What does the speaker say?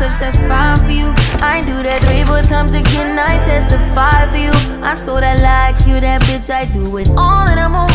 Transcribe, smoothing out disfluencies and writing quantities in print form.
search that fire for you. I ain't do that 3, 4 times again, I testify for you. I told I like you, that bitch, I do it all and I'm on